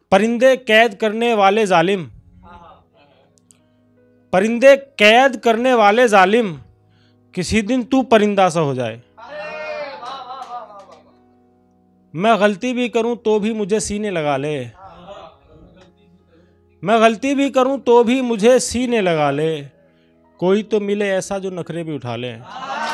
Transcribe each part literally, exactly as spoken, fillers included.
परिंदे कैद करने वाले जालिम, परिंदे कैद करने वाले जालिम, किसी दिन तू परिंदा सा हो जाए। मैं गलती भी करूं तो भी मुझे सीने लगा ले, मैं गलती भी करूं तो भी मुझे सीने लगा ले, कोई तो मिले ऐसा जो नखरे भी उठा ले।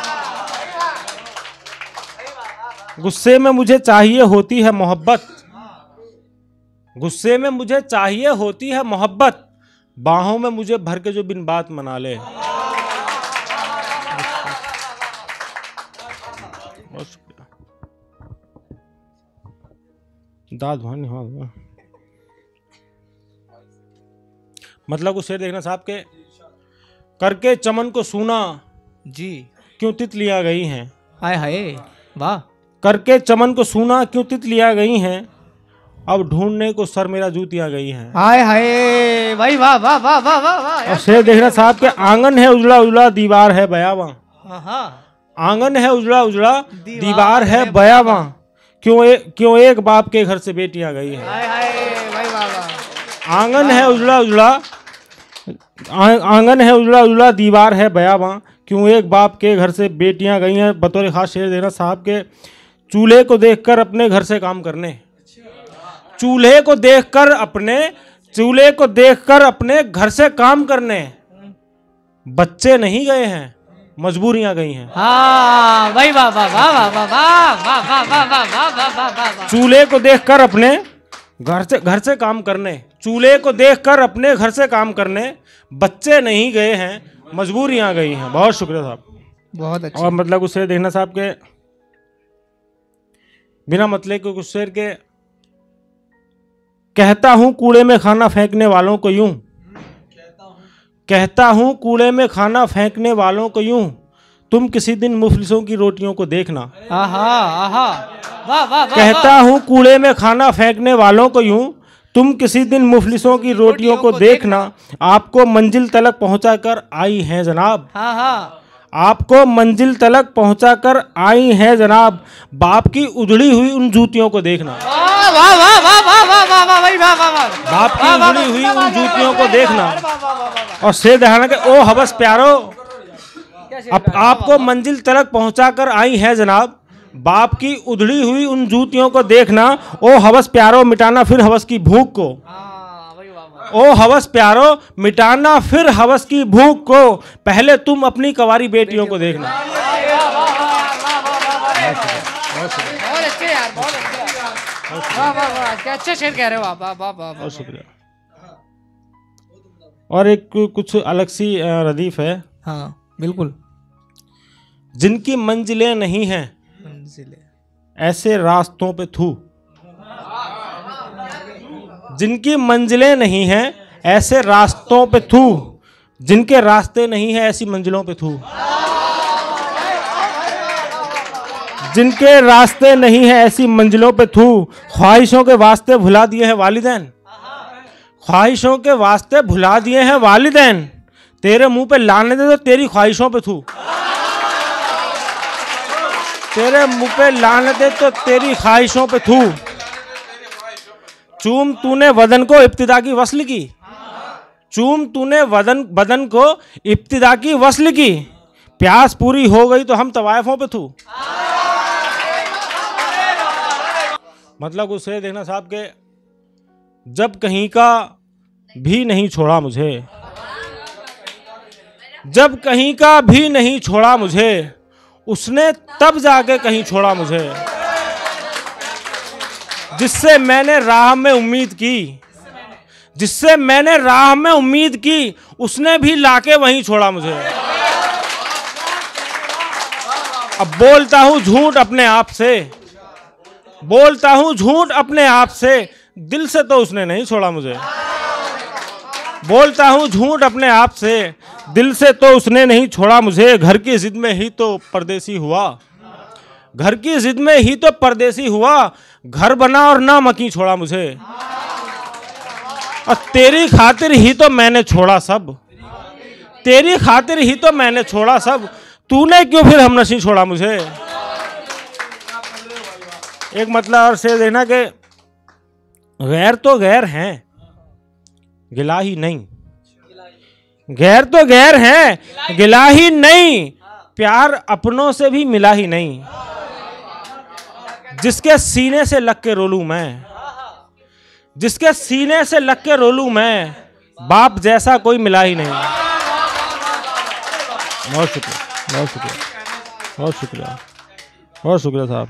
गुस्से में मुझे चाहिए होती है मोहब्बत, गुस्से में मुझे चाहिए होती है मोहब्बत, बाहों में मुझे भर के जो बिन बात मना ले। बहुत शुक्रिया। दाद भानी हाँ मतलब उस शेर देखना साहब के, करके चमन को सूना जी क्यों तितलियां गई हैं। हाय हाय वाह। करके चमन को सूना क्यों तितलियां गई हैं, अब ढूंढने को सर मेरा जूतियां गई हैं। हाय हाय भाई वाह वाह वाह वाह वाह वाह। और शेर देखना साहब के, आंगन है उजड़ा उजड़ा दीवार है बयावां, आंगन है उजड़ा उजड़ा दीवार है बयावां, क्यों ए, क्यों एक बाप के घर से बेटियां गई हैं। हाय हाय भाई वाह वाह। आंगन है उजड़ा उजड़ा, आंगन है उजड़ा उजड़ा दीवार है बयावां, क्यों एक बाप के घर से बेटियां गई हैं। बतौर खास शेर देना साहब के, चूल्हे को देखकर अपने घर से काम करने, चूल्हे को देखकर अपने चूल्हे को देखकर अपने घर से काम करने, बच्चे नहीं गए हैं मजबूरियां गई हैं। हाँ भाई वाह वाह वाह वाह वाह वाह वाह वाह वाह वाह वाह वाह वाह। चूल्हे को देखकर अपने घर से घर से काम करने, चूल्हे को देखकर अपने घर से काम करने, बच्चे नहीं गए हैं मजबूरियां गई हैं। बहुत शुक्रिया साहब, बहुत अच्छा। और मतलब उस शेर देखना साहब के, बिना मतलब के कुछ शेर के, कहता हूं कूड़े में खाना फेंकने वालों को यूं, कहता हूं कूड़े में खाना फेंकने वालों को यूं, तुम किसी दिन मुफलिसों की रोटियों को देखना। आहा आहा वाह वाह। कहता हूं कूड़े में खाना फेंकने वालों को यूं, तुम किसी दिन मुफलिसों की रोटियों को देखना, आपको मंजिल तलक पहुंचाकर आई हैं जनाब। हाँ हाँ आपको मंजिल तलक पहुंचाकर आई हैं जनाब, बाप की उधड़ी हुई उन जूतियों को देखना। वाह वाह वाह वाह वाह वाह वाह वाह भाई वाह वाह वाह। बाप की उधड़ी हुई उन जूतियों को देखना। और शेर दहाना के, ओ हवस प्यारो, अब आपको मंजिल तलक पहुंचाकर आई है जनाब, बाप की उधड़ी हुई उन जूतियों को देखना, ओ हवस प्यारो मिटाना फिर हवस की भूख को, ओ हवस प्यारो मिटाना फिर हवस की भूख को, पहले तुम अपनी कवारी बेटियों को देखना। बहुत अच्छे यार, बहुत अच्छे। वाह वाह वाह, क्या अच्छे शेर कह रहे हो आप। वाह वाह वाह, बहुत शुक्रिया। और एक कुछ अलग सी रदीफ है। हाँ बिल्कुल। जिनकी मंजिलें नहीं हैं ऐसे रास्तों पे थू, जिनकी मंजिलें नहीं हैं ऐसे रास्तों पे थू, जिनके रास्ते नहीं हैं ऐसी मंजिलों पे थू, जिनके रास्ते नहीं हैं ऐसी मंजिलों पे थू, ख्वाहिशों के वास्ते भुला दिए हैं वालिदैन, ख्वाहिशों के वास्ते भुला दिए हैं वालिदैन, तेरे मुंह पे लाने दे तो तेरी ख्वाहिशों पे थू, तेरे मुंह पे लाने दे तो तेरी ख्वाहिशों पे थू, चूम तूने वदन को इब्तिदा की वस्ल की, चूम तूने वदन बदन को इब्तिदा की वस्ल की, प्यास पूरी हो गई तो हम तवायफों पे थू। मतलब उसे देखना साहब के, जब कहीं का भी नहीं छोड़ा मुझे, जब कहीं का भी नहीं छोड़ा मुझे, उसने तब जाके कहीं छोड़ा मुझे, जिससे मैंने राह में उम्मीद की, जिससे मैंने राह में उम्मीद की, उसने भी लाके वहीं छोड़ा मुझे। अब बोलता हूं झूठ अपने आप से, बोलता हूं झूठ अपने आप से, दिल से तो उसने नहीं छोड़ा मुझे, बोलता हूं झूठ अपने आप से, दिल से तो उसने नहीं छोड़ा मुझे, घर की जिद में ही तो परदेसी हुआ, घर की जिद में ही तो परदेसी हुआ, घर बना और ना मकी छोड़ा मुझे, और तेरी खातिर ही तो मैंने छोड़ा सब, तेरी खातिर ही तो मैंने छोड़ा सब, तूने क्यों फिर हमनशी छोड़ा मुझे। एक मतलब और से देना कि गैर तो गैर हैं, गिला ही नहीं। गैर तो गैर हैं, गिला ही नहीं। प्यार अपनों से भी मिला ही नहीं। जिसके सीने से लग के रोलूं मैं, जिसके सीने से लग के रोलूं मैं, बाप जैसा कोई मिला ही नहीं। बहुत शुक्रिया, बहुत शुक्रिया, बहुत शुक्रिया, बहुत शुक्रिया साहब।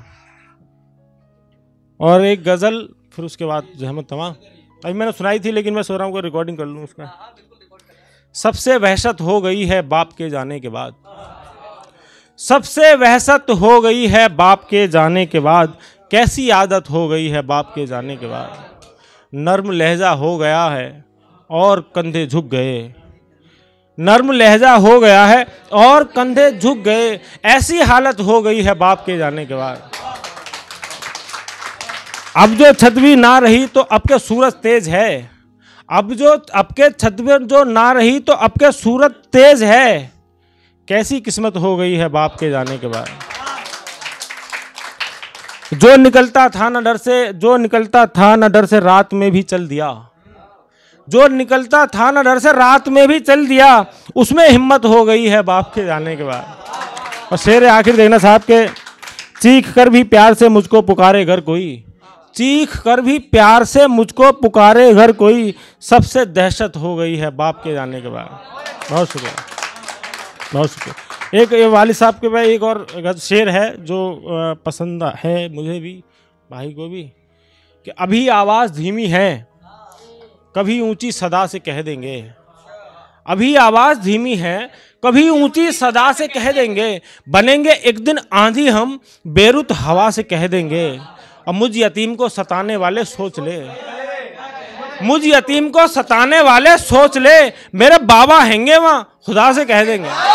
और एक गजल फिर उसके बाद जहमत तमाम। अभी मैंने सुनाई थी लेकिन मैं सोच रहा हूँ कि रिकॉर्डिंग कर लूँ उसका। सबसे वहशत हो गई है बाप के जाने के बाद, सबसे वहशत हो गई है बाप के जाने के बाद। कैसी आदत हो गई है बाप के जाने के बाद। नर्म लहजा हो गया है और कंधे झुक गए, नर्म लहजा हो गया है और कंधे झुक गए। ऐसी हालत हो गई है बाप के जाने के बाद। अब जो छतवी ना रही तो अब के सूरज तेज है, अब जो अब के छतवी जो ना रही तो अब के सूरज तेज है। कैसी किस्मत हो गई है बाप के जाने के बाद। जो निकलता था न डर से, जो निकलता था न डर से रात में भी चल दिया, जो निकलता था न डर से रात में भी चल दिया। उसमें हिम्मत हो गई है बाप के जाने के बाद। और शेर आखिर देखना साहब के, चीख कर भी प्यार से मुझको पुकारे घर कोई, चीख कर भी प्यार से मुझको पुकारे घर कोई। सबसे दहशत हो गई है बाप के जाने के बाद। बहुत शुक्रिया, बहुत शुक्रिया। एक वालिद साहब के भाई एक और शेर है जो पसंद है मुझे भी, भाई को भी, कि अभी आवाज़ धीमी है कभी ऊंची सदा से कह देंगे, अभी आवाज़ धीमी है कभी ऊंची सदा से कह देंगे। बनेंगे एक दिन आंधी हम बेरुत हवा से कह देंगे। और मुझ यतीम को सताने वाले सोच ले, मुझ यतीम को सताने वाले सोच ले, मेरे बाबा हैंगे वहाँ खुदा से कह देंगे।